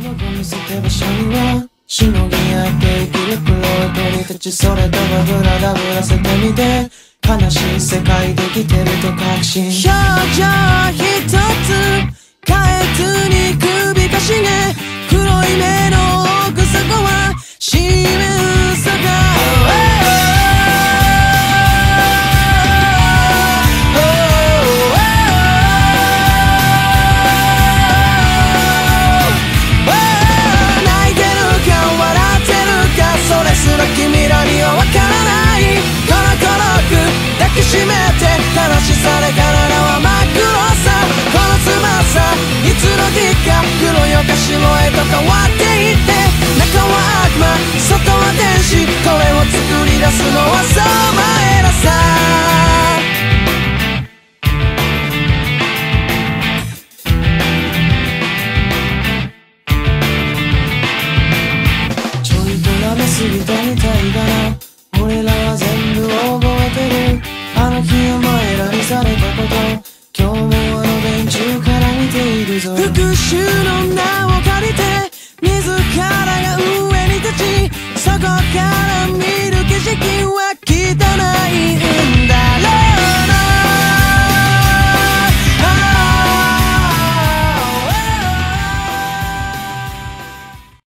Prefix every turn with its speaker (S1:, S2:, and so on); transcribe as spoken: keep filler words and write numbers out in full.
S1: のゴミ捨て場所にはしのぎ合って生きる黒い鳥たち、それともブラダブらせてみて、悲しい世界で生きてると確信。表情一つ変えずに首かしげ、黒い目の奥底は示すが君らにはわからない。コロコロく抱きしめて悲しさで体は真っ黒さ。この翼いつの日か黒いお菓子の絵と変わっていって、中は悪魔外は天使、これを作り出すのはそうお前らさ。過ぎたみたいだな、俺らは全部覚えてる。あの日お前らにされたこと、今日も